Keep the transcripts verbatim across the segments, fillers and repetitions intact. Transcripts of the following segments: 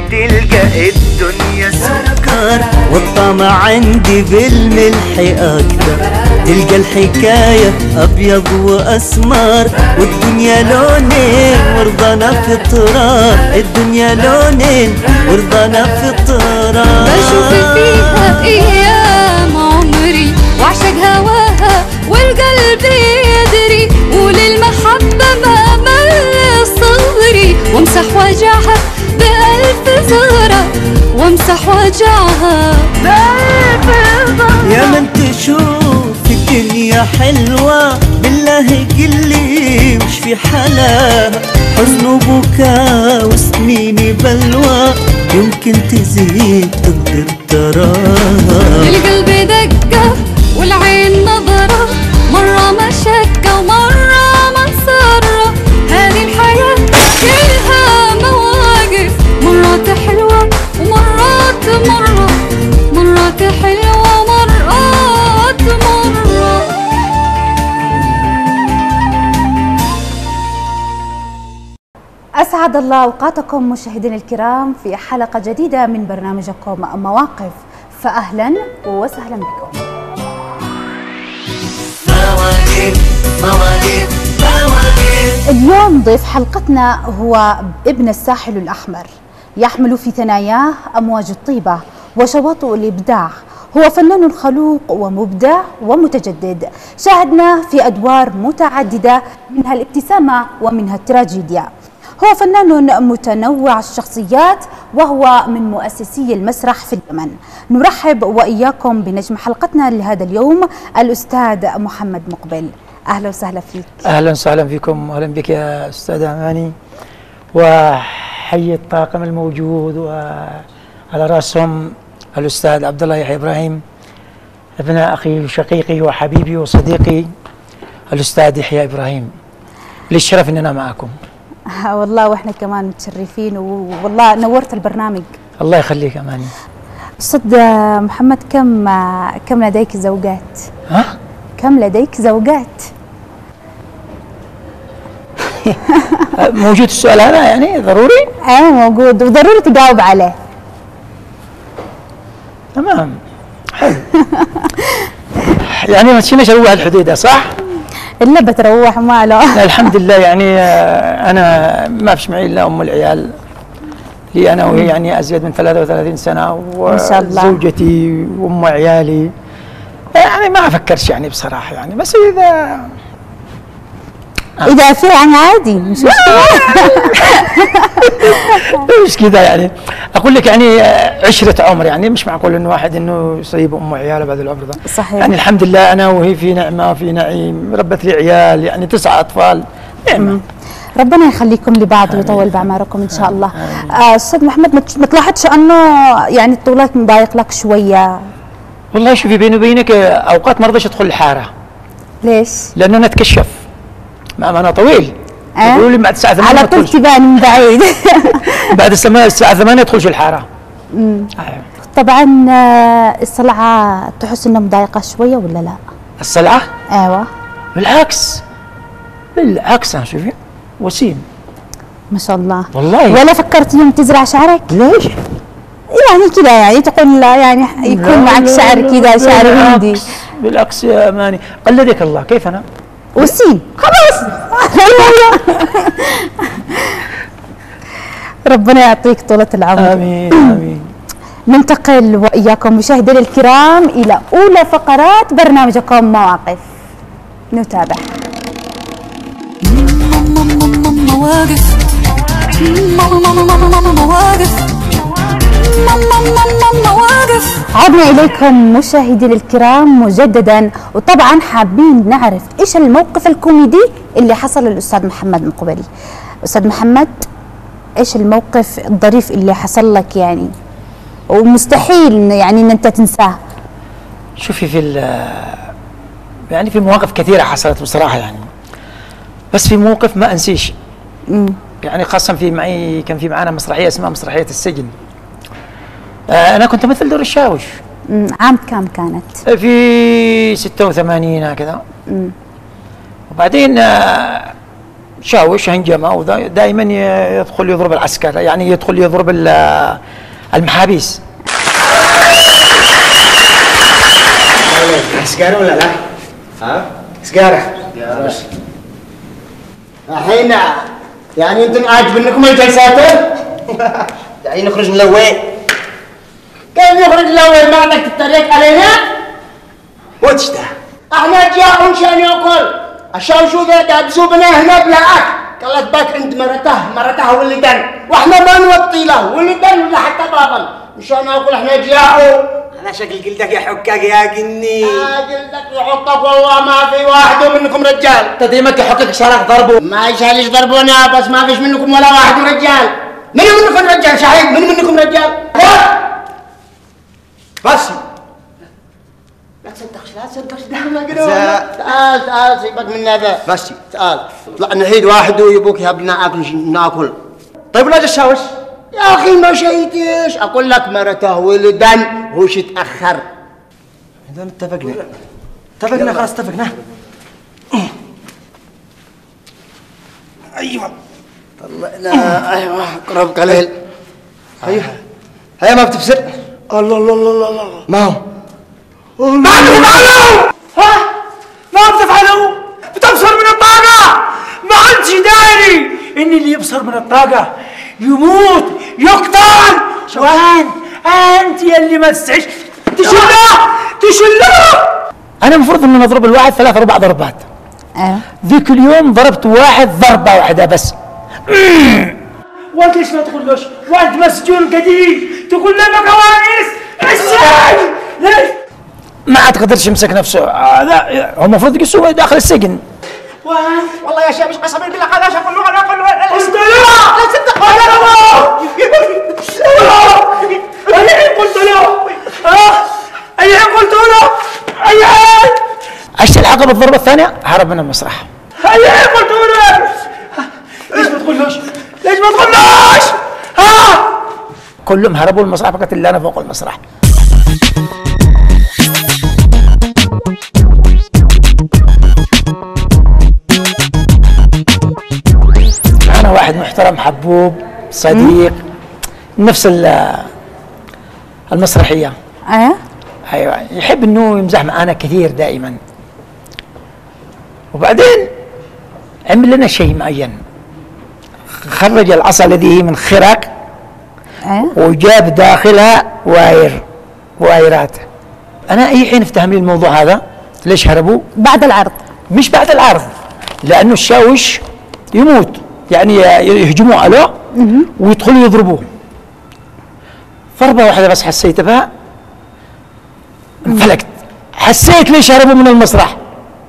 تلقى الدنيا سكر والطمع عندي بالملح أكتر. تلقى الحكاية أبيض وأسمر والدنيا لونين ورضانا في التراب. الدنيا لونين ورضانا في التراب. بشوف فيها أيام عمري وأعشق هواها والقلب يدري وللمحبة ما مل صغري. وامسح وجعها بألف زهرة وامسح وجعها بألف زهرة. يا من تشوف الدنيا حلوة بالله قلي وش في حلاها. حزن وبكاء وسنين بلوى يمكن تزيد تقدر تراها. القلب دقة والعين نظرة مرة مشكة ومرة مسرة. هذه الحياة كلها مواقف مرات حلوة ومرات مرة مرات حلوة ومرات مرة. أسعد الله أوقاتكم مشاهدينا الكرام في حلقة جديدة من برنامجكم مواقف. فأهلا وسهلا بكم. مواقف مواقف مواقف. اليوم ضيف حلقتنا هو ابن الساحل الأحمر، يحمل في ثناياه أمواج الطيبة وشواطئ الإبداع. هو فنان خلوق ومبدع ومتجدد، شاهدناه في أدوار متعددة منها الابتسامة ومنها التراجيديا. هو فنان متنوع الشخصيات وهو من مؤسسي المسرح في اليمن. نرحب وإياكم بنجم حلقتنا لهذا اليوم الأستاذ محمد مقبل. أهلا وسهلا فيك. أهلا وسهلا فيكم، أهلا بك يا أستاذ أماني، وحي الطاقم الموجود وعلى رأسهم الأستاذ عبد الله يحيى إبراهيم ابن أخي وشقيقي وحبيبي وصديقي الأستاذ يحيى إبراهيم. للشرف أننا معكم. والله واحنا كمان متشرفين، والله نورت البرنامج. الله يخليك أماني. أستاذ محمد، كم كم لديك زوجات؟ ها؟ كم لديك زوجات؟ موجود السؤال هذا يعني ضروري؟ ايه موجود وضروري تجاوب عليه. تمام، حلو. يعني ما تشيناش نروح الحديدة صح؟ إلا بتروح ماله. الحمد لله، يعني أنا ما فيش معي إلا أم العيال لي أنا وهي، يعني أزيد من ثلاثة وثلاثين سنة، ما شاء الله. وزوجتي وأم عيالي. يعني ما أفكرش يعني بصراحة، يعني بس إذا إذا في يعني عادي مش مشكلة. مش كذا يعني، أقول لك يعني عشرة عمر، يعني مش معقول إنه واحد إنه يصيب أم عياله بعد العمر ده. صحيح. يعني الحمد لله أنا وهي في نعمة وفي نعيم، ربت لي عيال يعني تسعة أطفال، نعمة. ربنا يخليكم لبعض ويطول بعمركم إن شاء الله. آه، أستاذ محمد، ما تلاحظش أنه يعني الطولات مضايق لك شوية؟ والله شوفي، بيني وبينك أوقات ما رضيش أدخل الحارة. ليش؟ لأن أنا أتكشف، ما أنا طويل. أه؟ يقولوا لي بعد الساعة ثمانية على طول تبان من بعيد. بعد الساعة ثمانية تدخلش الحارة. امم طبعا الصلعة تحس انها مضايقة شوية ولا لا؟ الصلعة؟ ايوه بالعكس، بالعكس شوفي وسيم ما شاء الله والله. ولا فكرت يوم تزرع شعرك؟ ليش؟ يعني كذا يعني تقول يعني يكون معك شعر كذا، شعر هندي. بالعكس يا اماني، قلدك الله. كيف انا؟ وسيم خلاص. ربنا يعطيك طولة العمر. امين امين. ننتقل واياكم مشاهدينا الكرام الى اولى فقرات برنامجكم مواقف. نتابع. مواقف مواقف مواقف. عدنا اليكم مشاهدينا الكرام مجددا، وطبعا حابين نعرف ايش الموقف الكوميدي اللي حصل للاستاذ محمد مقبل. استاذ محمد، ايش الموقف الظريف اللي حصل لك يعني ومستحيل يعني ان انت تنساه؟ شوفي، في يعني في مواقف كثيره حصلت بصراحه يعني، بس في موقف ما انسيش. امم يعني خاصه في معي كان في معانا مسرحيه اسمها مسرحيه السجن. آه انا كنت امثل دور الشاوش. امم عام كم كانت؟ في ستة وثمانين هكذا. امم وبعدين آه شاوش هنجمه ودائما يدخل يضرب العسكر، يعني يدخل يضرب المحابيس. سجارة ولا لا؟ ها؟ سجارة. الحين يعني انتم عاجبنكم الجلسات؟ يعني نخرج نلوي. كيف نخرج نلوي؟ ما عندك تتريق علينا؟ وش ده؟ احنا جاء عشان ياكل. عشان شو ذا دابسوا بنا هنا بلا اكل. قالت باك عند مرته، مرته ولدن، واحنا ما نوطي له ولدن ولا حتى بابا. مشان ناكل احنا جاءوا. أنا شكل جلدك يا حكاك يا جني. آه جلدك يحطك والله ما في واحد منكم رجال. تدريمك يحكك شارك ضربه. ما يشالش ضربونا بس ما فيش منكم ولا واحد رجال. من منكم رجال شهيد؟ من منكم رجال؟ لا بس لا تصدقش لا تصدقش دائما كده. تعال تعال سيبك من هذا. بس تعال طلع نحيد واحد ويبوك يا ابن اكل ناكل. طيب ولا تشاوش؟ يا اخي ما شيتش اقول لك مرته ولدن هوش تاخر. اذا اتفقنا اتفقنا خلاص اتفقنا. ايوه طلعنا ايوه قرب قليل. ايوه هيا ما بتفسر. الله الله الله الله ما هو ما بتفعلوا. ها ما بتفعلوا بتبصر من الطاقة. ما عندش داري ان اللي يبصر من الطاقة يموت يقتل. وين انت يلي ما تستعيش تشله تشله. انا المفروض ان اضرب الواحد ثلاث اربع ضربات. ايه ذيك اليوم ضربت واحد ضربه واحده بس. وانت ليش ما تقولوش؟ وانت مسجون قديم تقول لنا كوانيس ازاي؟ ليش؟ ما تقدرش يمسك نفسه. هذا هو المفروض يقصوه داخل السجن. والله يا شيخ مش قسم بالله خلاص اقول له انا اقول له قلت له لا تصدق ولا انا الحين قلت له ها انا الحين قلت له اي حين عشت العقبه الضربه الثانيه هرب من المسرح. اي الحين قلت له ليش ما تقولوش؟ ليش ما تقولوش؟ ها كلهم هربوا المسرح فقط اللي انا فوق المسرح. انا واحد محترم حبوب صديق نفس المسرحيه. ايه ايوه يحب انه يمزح معانا كثير دائما. وبعدين عمل لنا شيء معين، خرج العصا الذي هي من خرق ايه وجاب داخلها واير وايرات. انا اي حين افتهم لي الموضوع هذا. ليش هربوا؟ بعد العرض. مش بعد العرض، لانه الشاوش يموت، يعني يهجموا عليه ويدخلوا يضربوه. ضربه واحده بس حسيت بها انفلقت. حسيت ليش هربوا من المسرح؟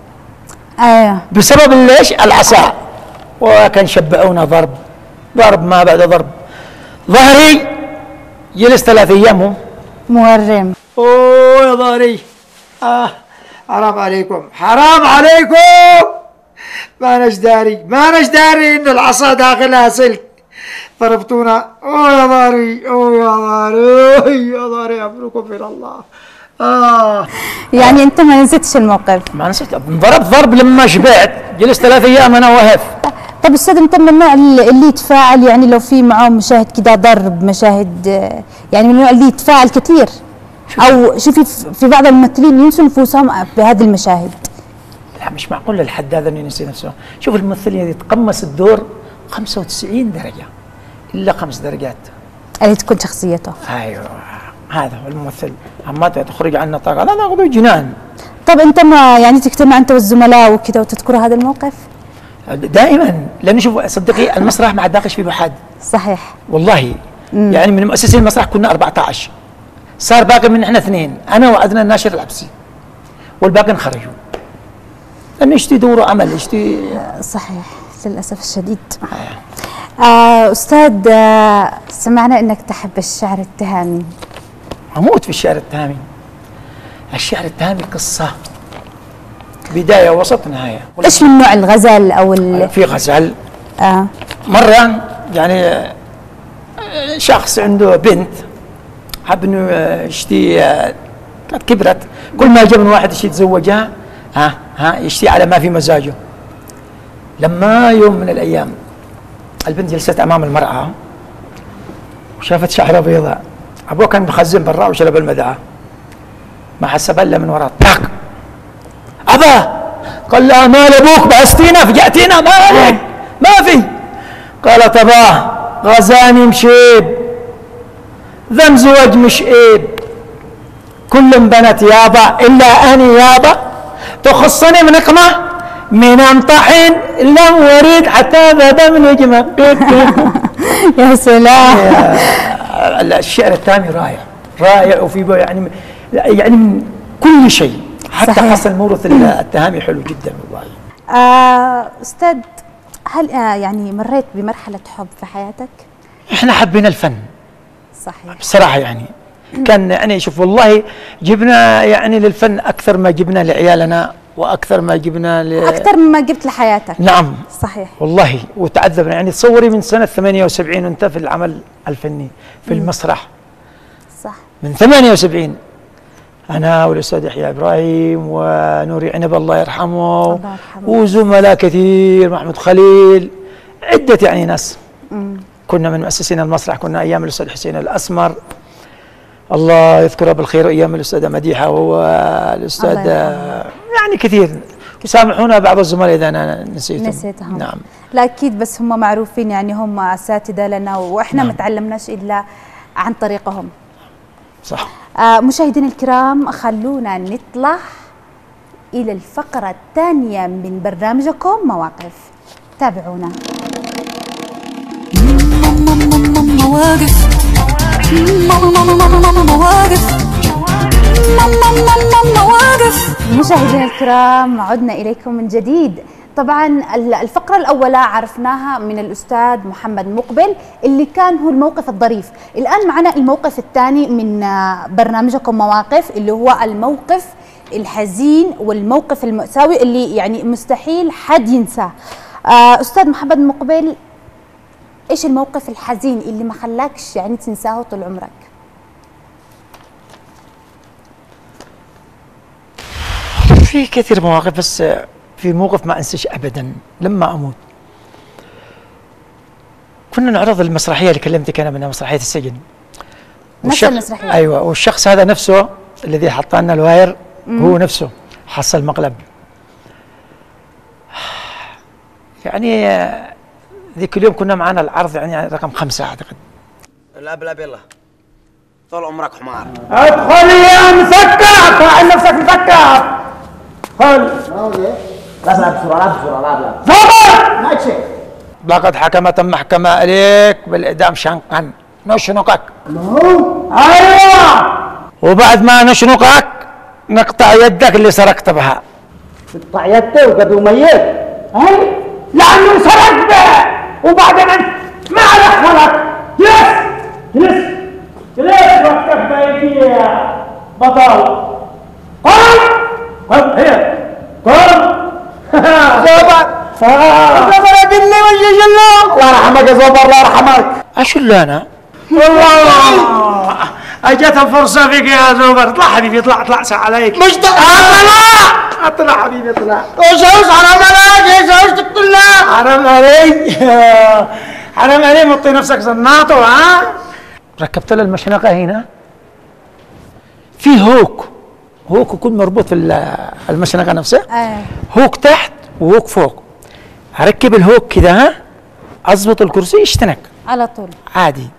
ايه بسبب ليش؟ العصا. وكان شبعونا ضرب ضرب ما بعد ضرب. ظهري جلس ثلاث ايام مورم. اوه يا ظهري. اه حرام عليكم حرام عليكم. ما نش داري ما نش داري انه العصا داخلها سلك. ضربتونا. اوه يا ظهري اوه يا ظهري يا ظهري امركم الى الله. اه يعني انت ما نسيتش الموقف؟ ما نسيت. ضرب ضرب لما شبعت. جلست ثلاث ايام انا واقف. طب استاذ انت من النوع اللي يتفاعل، يعني لو في معه مشاهد كده ضرب مشاهد، يعني من النوع اللي يتفاعل كثير، او شوفي في بعض الممثلين ينسوا نفوسهم بهذه المشاهد؟ لا مش معقول للحد هذا انه ينسي نفسه. شوف الممثلين يتقمص الدور خمسة وتسعين درجه الا خمس درجات اللي تكون شخصيته. ايوه هذا هو الممثل. اما تخرج عن نطاق هذا ناخذه جنان. طب انت ما يعني تجتمع انت والزملاء وكذا وتذكر هذا الموقف؟ دائما، لانه شوف صدقي المسرح ما حد فيه بحد. صحيح والله. مم. يعني من مؤسسين المسرح كنا أربعة عشر، صار باقي من احنا اثنين، انا وعدنا الناشر العبسي والباقي انخرجوا لانه يشتي دوروا عمل يشتي. صحيح للاسف الشديد. آه استاذ، آه سمعنا انك تحب الشعر التهامي. اموت في الشعر التهامي. الشعر التهامي قصه بدايه وسط نهايه. ايش من نوع الغزل او ال... في غزل. اه مره يعني شخص عنده بنت حب انه يشتي، كانت كبرت، كل ما جاء من واحد يشتي يتزوجها ها ها يشتي على ما في مزاجه. لما يوم من الايام البنت جلست امام المراه وشافت شعره بيضاء، ابوها كان مخزن برا وشرب المدعاه، ما حسب الا من وراء طاق. ابا قال لها مال ابوك بعستينا فجأتينا مالك؟ ما في. قالت اباه غزاني مشيب ذم زوج مشيب كل بنت يابا الا اني يابا تخصني من نقمه من امطحن لم وريد حتى بدا من نجمه. يا سلام. الشعر الثاني رائع رائع وفي يعني يعني من كل شيء، حتى صحيح. حصل موروث التهامي حلو جدا والله. آه أستاذ، هل آه يعني مريت بمرحلة حب في حياتك؟ احنا حبينا الفن صحيح. بصراحه، يعني كان يعني شوف والله جبنا يعني للفن اكثر ما جبنا لعيالنا واكثر ما جبنا ل... أكثر مما جبت لحياتك. نعم صحيح. والله وتعذبنا، يعني تصوري من سنه ثمانية وسبعين وانت في العمل الفني في المسرح، صح. من ثمانية وسبعين انا والاستاذ يحيى ابراهيم ونوري عنب الله يرحمه الله يرحمه. وزملاء كثير، محمود خليل، عده يعني ناس. مم. كنا من مؤسسين المسرح، كنا ايام الاستاذ حسين الاسمر الله يذكره بالخير، ايام الاستاذه مديحه والاستاذ يعني كثير. سامحونا بعض الزملاء اذا انا نسيتهم. نسيتهم. نعم. لا اكيد، بس هم معروفين، يعني هم اساتذه لنا واحنا نعم. ما تعلمناش الا عن طريقهم. صح. آه مشاهدينا الكرام، خلونا نطلع الى الفقره الثانيه من برنامجكم مواقف. تابعونا. مواقف مواقف مواقف. مشاهدينا الكرام، عدنا اليكم من جديد. طبعا الفقرة الأولى عرفناها من الأستاذ محمد مقبل اللي كان هو الموقف الظريف. الآن معنا الموقف الثاني من برنامجكم مواقف، اللي هو الموقف الحزين والموقف المأساوي اللي يعني مستحيل حد ينساه. أستاذ محمد مقبل، إيش الموقف الحزين اللي ما خلاكش يعني تنساه طول عمرك؟ في كثير مواقف، بس في موقف ما انساش ابدا لما اموت. كنا نعرض المسرحيه اللي كلمتك انا منها، مسرحيه السجن. نفس المسرحيه. ايوه، والشخص هذا نفسه الذي حط لنا الواير هو نفسه حصل مقلب. يعني ذيك اليوم كنا معنا العرض يعني رقم خمسه اعتقد. لا بلا بلا طول عمرك حمار. ادخل يا مسكر، فاعل نفسك مسكر. ادخل. لا لا بسرعة لا بسرعة لا لا زبر. ما تشيك. لقد حكمت المحكمة عليك بالإعدام شنقا، نشنقك. ايوه. وبعد ما نشنقك نقطع يدك اللي سرقت بها. تقطع يدي وقبل ميت. اي لانه سرق به، وبعدين انت ما دخلك. جلس جلس جلس وقتك بايدي يا بطل. قم قم هي قم. زوبر زوبر ادني وجه جلو. الله يرحمك يا زوبر الله يرحمك. أشل أنا والله اجت الفرصه فيك يا زوبر. اطلع حبيبي، اطلع اطلع ساعة عليك. مش اطلع اطلع حبيبي اطلع. وش وش حرام عليك يا زوج تقتلنا. حرام علي حرام علي، مطي نفسك زناطه. ها ركبت له المشنقة هنا، في هوك هوك يكون مربوط في المشنقة نفسها. آه. هوك تحت وهوك فوق. أركب الهوك كده، ها أضبط الكرسي يشتنك على طول عادي.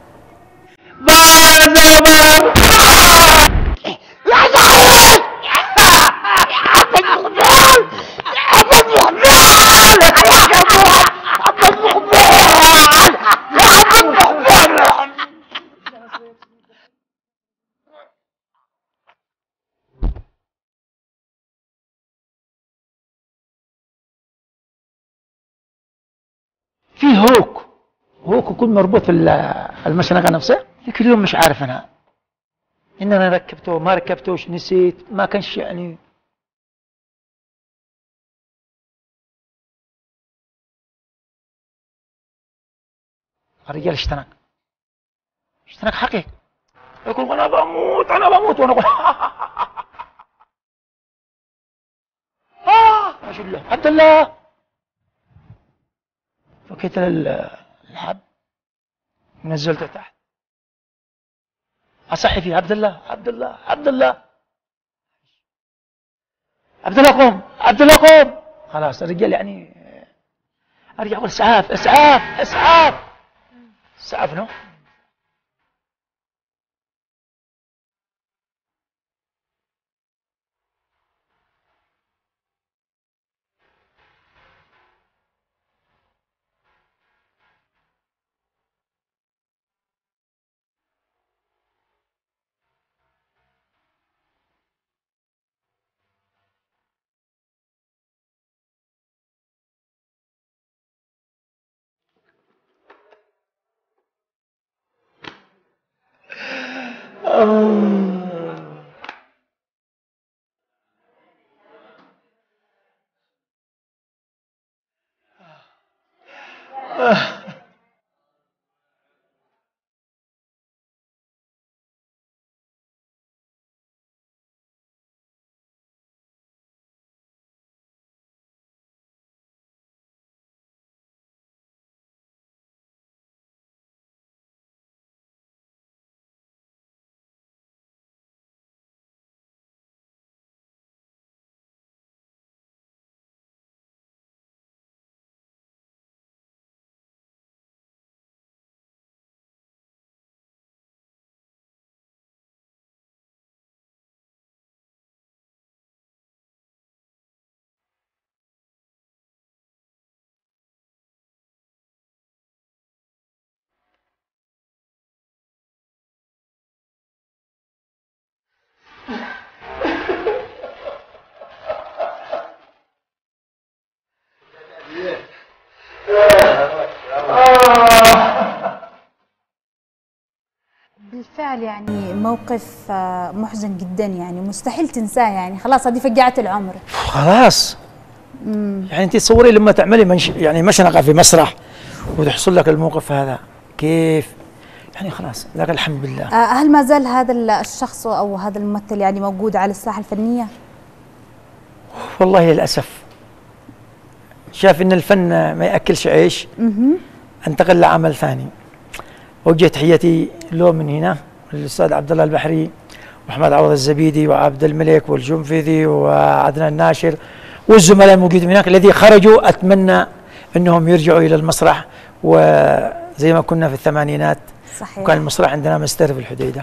في هوك هوك يكون مربوط في المشنقة نفسها. ذيك اليوم مش عارف أنا إن أنا ركبته ما ركبتوش، نسيت، ما كانش يعني. الرجال اشتنك اشتنك حقيقي، يقول أنا بموت أنا بموت، وأنا أقول آه أشيل له عبد الله فكيت الحب ونزلته تحت، اصحي فيه عبد الله عبد الله عبد الله عبد الله قوم عبد الله قوم. خلاص الرجال يعني ارجع اقول اسعاف اسعاف اسعاف اسعفنا. بالفعل يعني موقف آه، محزن جدا، يعني مستحيل تنساه، يعني خلاص هذه فجعة العمر. خلاص. مم. يعني انت تصوري لما تعملي منش يعني مشنقه في مسرح وتحصل لك الموقف هذا كيف؟ يعني خلاص لك الحمد لله. آه، هل ما زال هذا الشخص او هذا الممثل يعني موجود على الساحه الفنيه؟ والله للاسف شاف ان الفن ما ياكلش عيش، انتقل لعمل ثاني. وجه تحياتي له من هنا للاستاذ عبد الله البحري واحمد عوض الزبيدي وعبد الملك والجنفذي وعدنان الناشر والزملاء الموجودين هناك الذي خرجوا. اتمنى انهم يرجعوا الى المسرح وزي ما كنا في الثمانينات. صحيح. وكان المسرح عندنا مستر في الحديده.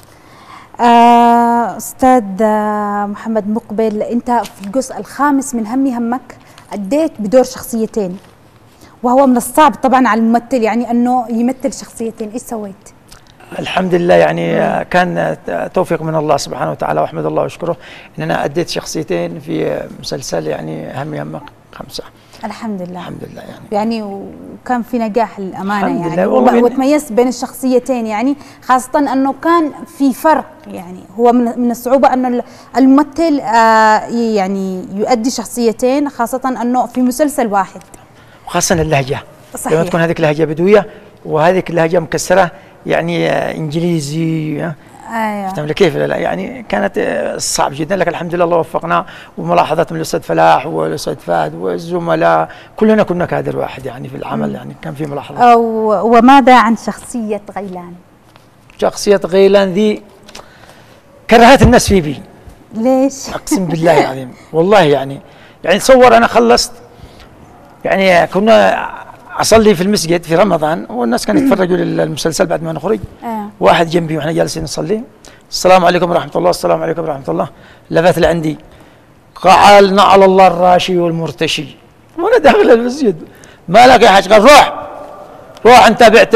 آه استاذ آه محمد مقبل، انت في الجزء الخامس من همي همك اديت بدور شخصيتين، وهو من الصعب طبعا على الممثل يعني انه يمثل شخصيتين، ايش سويت؟ الحمد لله يعني مم. كان توفيق من الله سبحانه وتعالى واحمد الله واشكره ان انا اديت شخصيتين في مسلسل يعني همي همك خمسه. الحمد لله. الحمد لله يعني يعني وكان في نجاح الامانه يعني لله. وتميزت بين الشخصيتين، يعني خاصه انه كان في فرق، يعني هو من من الصعوبه انه الممثل آه يعني يؤدي شخصيتين، خاصه انه في مسلسل واحد، وخاصه اللهجه. صحيح. لما تكون هذيك لهجه بدويه وهذيك اللهجه مكسره يعني انجليزي. ايوه فهمت كيف؟ لا يعني كانت صعب جدا، لكن الحمد لله الله وفقنا، وملاحظات من الاستاذ فلاح والاستاذ فهد والزملاء كلنا كنا كادر واحد يعني في العمل. مم. يعني كان في ملاحظات. وماذا عن شخصيه غيلان؟ شخصيه غيلان ذي كرهت الناس في بي. ليش؟ اقسم بالله العظيم والله يعني يعني تصور انا خلصت يعني كنا اصلي في المسجد في رمضان والناس كانوا يتفرجوا للمسلسل بعد ما نخرج. آه. واحد جنبي واحنا جالسين نصلي، السلام عليكم ورحمه الله السلام عليكم ورحمه الله، لفت لعندي قال نعل الله الراشي والمرتشي، وانا داخل المسجد ما لك يا حاج؟ قال روح روح انت بعت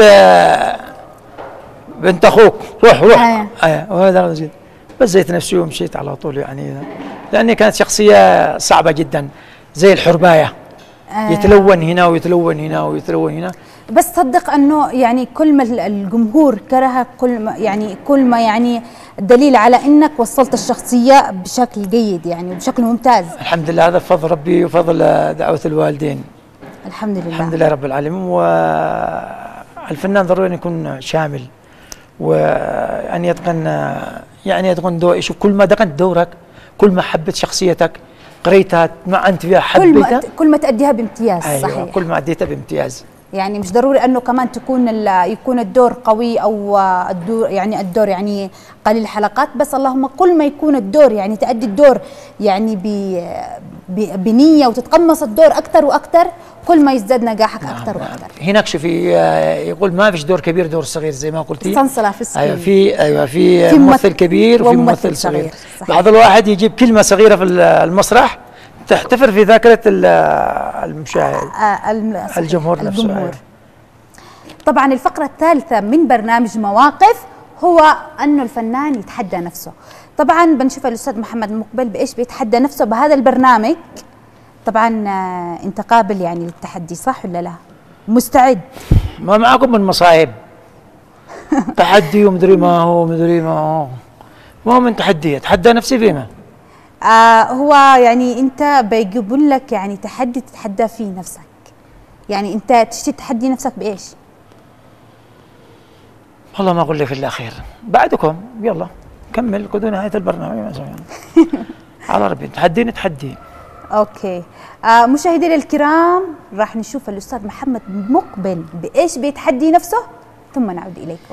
بنت اخوك، روح روح. آه. آه. وانا داخل المسجد بزيت نفسي ومشيت على طول يعني، لاني كانت شخصيه صعبه جدا زي الحربايه. آه. يتلون هنا ويتلون هنا ويتلون هنا. بس صدق انه يعني كل ما الجمهور كره كل ما يعني كل ما يعني دليل على انك وصلت الشخصيه بشكل جيد يعني بشكل ممتاز. الحمد لله، هذا بفضل ربي وفضل دعوه الوالدين. الحمد لله. الحمد لله رب العالمين. والفنان ضروري ان يكون شامل وان يتقن يعني يتقن دور. شوف كل ما دقنت دورك كل ما حبت شخصيتها قريتها ما انت فيها حبيتها كل ما كل ما تأديها بامتياز. أيوة. صحيح. كل ما أديتها بامتياز. يعني مش ضروري انه كمان تكون يكون الدور قوي او الدور يعني الدور يعني قليل الحلقات، بس اللهم كل ما يكون الدور يعني تأدي الدور يعني بنية وتتقمص الدور اكثر واكثر، كل ما يزداد نجاحك اكثر نعم. واكثر. هناك شوفي يقول ما فيش دور كبير دور صغير زي ما قلتي. صنصلة في السكين. ايوه في ايوه في, في ممثل كبير وفي ممثل صغير. صغير. بعض الواحد يجيب كلمة صغيرة في المسرح تحتفر في ذاكرة المشاهد آه الجمهور نفسه. الجمهور. طبعا الفقرة الثالثة من برنامج مواقف هو أنه الفنان يتحدى نفسه. طبعا بنشوف الأستاذ محمد مقبل بإيش بيتحدى نفسه بهذا البرنامج. طبعا آه أنت قابل يعني للتحدي صح ولا لا؟ مستعد؟ ما معكم من مصايب تحدي ومدري ما هو مدري ما هو ما هو من تحدي، اتحدى نفسي بما آه هو يعني انت بيجيبوا لك يعني تحدي تتحدى فيه نفسك، يعني انت تشتي تحدي نفسك بايش؟ والله ما اقول لك الا خير بعدكم، يلا كمل خذوا نهايه البرنامج على ربي تحديني تحدي. اوكي آه مشاهدينا الكرام راح نشوف الاستاذ محمد مقبل بايش بيتحدي نفسه ثم نعود اليكم.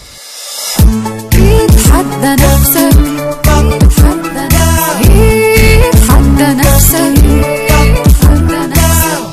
تحدى نفسك تحدى نفسك تحدى نفسك تحدى نفسك.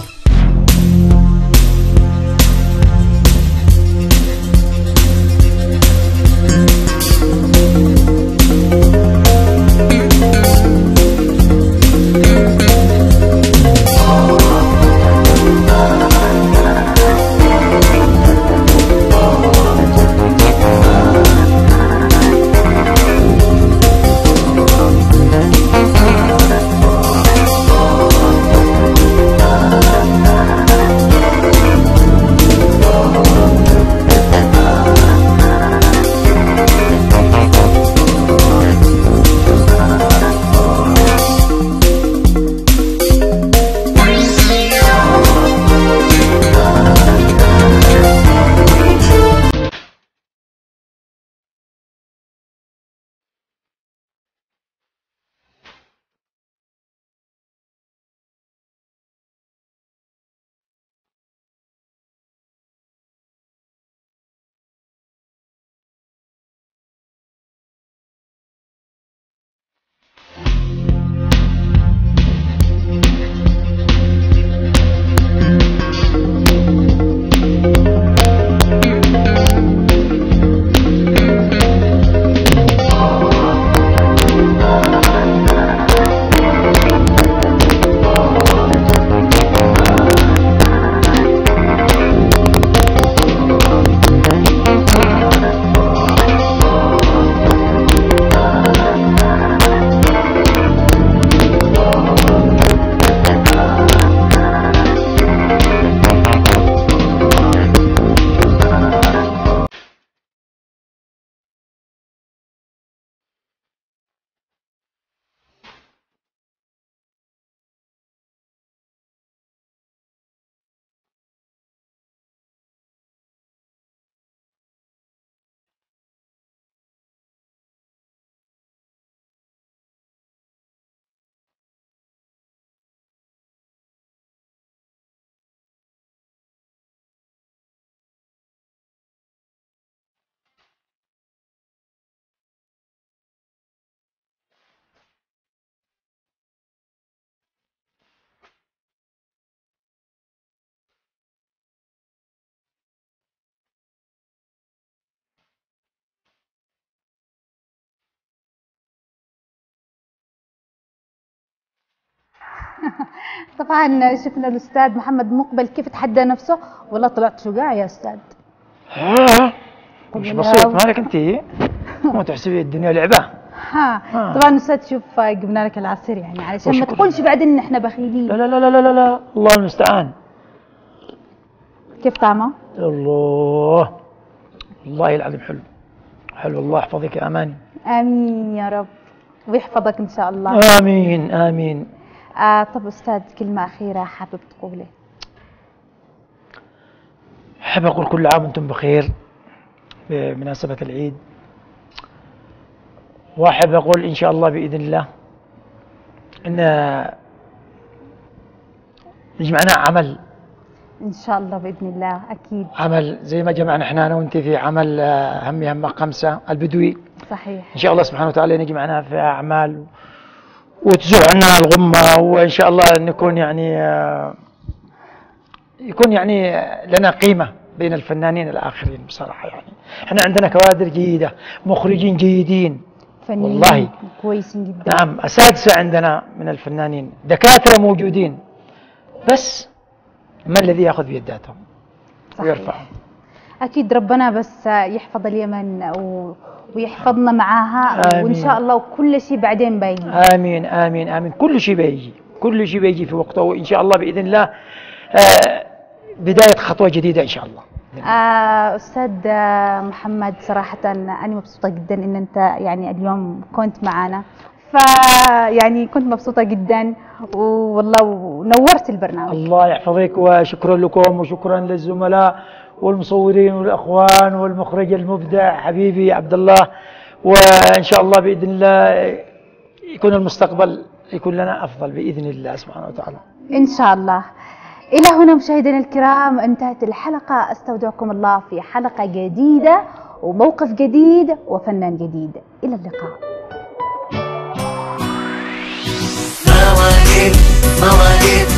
طبعا شفنا الاستاذ محمد مقبل كيف تحدى نفسه، والله طلعت شجاع يا استاذ. ها مش بسيط مالك انت مو تحسبي الدنيا لعبه. ها, ها. طبعا استاذ شوف جبنا لك العصير يعني علشان ما تقولش بعدين ان احنا بخيلين. لا لا لا لا لا لا الله المستعان. كيف طعمه؟ الله والله العظيم حلو حلو. الله يحفظك يا اماني. امين يا رب ويحفظك ان شاء الله. امين امين. آه طب استاذ كلمه اخيره حابب تقولها؟ احب اقول كل عام وانتم بخير بمناسبه العيد، واحب اقول ان شاء الله باذن الله ان يجمعنا عمل ان شاء الله باذن الله اكيد. عمل زي ما جمعنا احنا انا وانت في عمل آه، همي همك خمسه البدوي، صحيح. ان شاء الله سبحانه وتعالى نجمعنا في اعمال وتزول عنا الغمه، وان شاء الله نكون يعني آه، يكون يعني لنا قيمه بين الفنانين الاخرين بصراحه. يعني احنا عندنا كوادر جيده، مخرجين جيدين فنانين والله كويسين جدا. نعم، اساتذه عندنا من الفنانين، دكاتره موجودين، بس ما الذي ياخذ بيداتهم ويرفعهم؟ اكيد ربنا بس يحفظ اليمن و... ويحفظنا معاها، آمين. وان شاء الله وكل شيء بعدين بيجي. امين امين امين، كل شيء بيجي، كل شيء بيجي في وقته، وان شاء الله باذن الله آه بدايه خطوه جديده ان شاء الله. آه استاذ محمد، صراحه انا مبسوطه جدا ان انت يعني اليوم كنت معنا، فيعني كنت مبسوطه جدا والله، ونورت البرنامج. الله يحفظك، وشكرا لكم وشكرا للزملاء والمصورين والاخوان والمخرج المبدع حبيبي عبد الله، وان شاء الله باذن الله يكون المستقبل يكون لنا افضل باذن الله سبحانه وتعالى. ان شاء الله. الى هنا مشاهدينا الكرام انتهت الحلقه، استودعكم الله في حلقه جديده وموقف جديد وفنان جديد. الى اللقاء. مواهب مواهب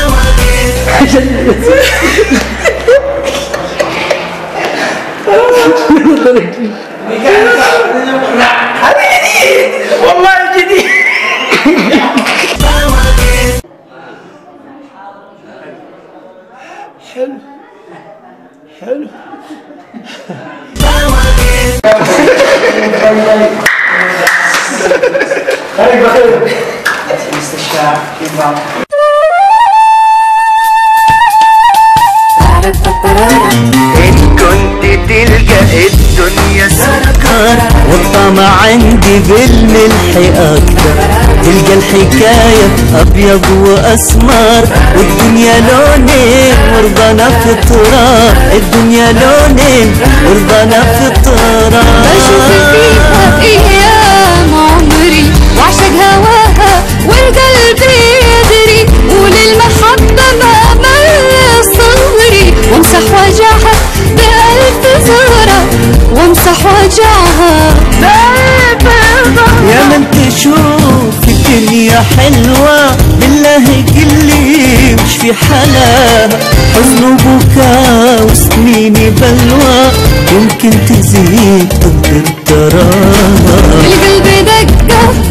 هذا جديد والله جديد. حلو حلو. خير بخير. المستشفى كيف إن كنت تلقى الدنيا سكر والطمع عندي بالملح أكتر، تلقى الحكاية أبيض وأسمر والدنيا لونين ورضانا فطرة، الدنيا لونين ورضانا فطرة. بشوف فيها أيام عمري وأعشق هواها والقلب يدري، وللمحبة ما مر صغري، وامسح وجعها بألف زهرة، وامسح وجعها بألف زهرة. يا من تشوف الدنيا حلوة بالله قلي وش في حلاها، حزن وبكاء وسنين بلوى يمكن تزيد ضد التراها. القلب دقة